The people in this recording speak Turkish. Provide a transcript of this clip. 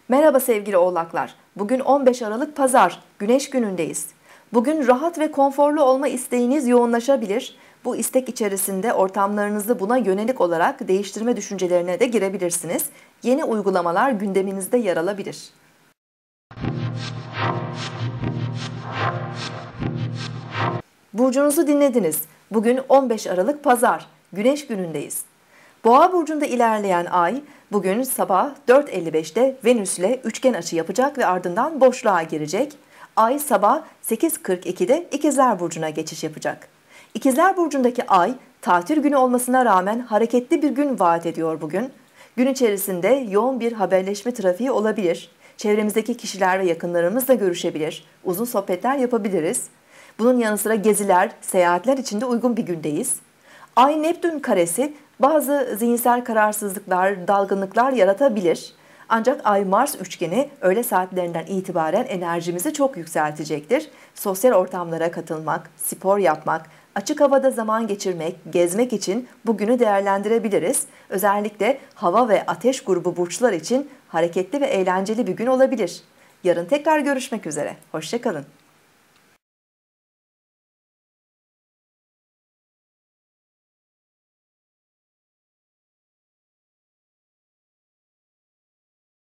Merhaba sevgili oğlaklar. Bugün 15 Aralık Pazar, Güneş günündeyiz. Bugün rahat ve konforlu olma isteğiniz yoğunlaşabilir. Bu istek içerisinde ortamlarınızı buna yönelik olarak değiştirme düşüncelerine de girebilirsiniz. Yeni uygulamalar gündeminizde yer alabilir. Burcunuzu dinlediniz. Bugün 15 Aralık Pazar, Güneş günündeyiz. Boğa burcunda ilerleyen ay bugün sabah 4.55'te Venüs ile üçgen açı yapacak ve ardından boşluğa girecek. Ay sabah 8.42'de İkizler burcuna geçiş yapacak. İkizler burcundaki ay tatil günü olmasına rağmen hareketli bir gün vaat ediyor bugün. Gün içerisinde yoğun bir haberleşme trafiği olabilir. Çevremizdeki kişiler ve yakınlarımızla görüşebilir. Uzun sohbetler yapabiliriz. Bunun yanı sıra geziler, seyahatler için de uygun bir gündeyiz. Ay Neptün karesi bazı zihinsel kararsızlıklar, dalgınlıklar yaratabilir. Ancak Ay Mars üçgeni öğle saatlerinden itibaren enerjimizi çok yükseltecektir. Sosyal ortamlara katılmak, spor yapmak, açık havada zaman geçirmek, gezmek için bugünü değerlendirebiliriz. Özellikle hava ve ateş grubu burçlar için hareketli ve eğlenceli bir gün olabilir. Yarın tekrar görüşmek üzere. Hoşça kalın.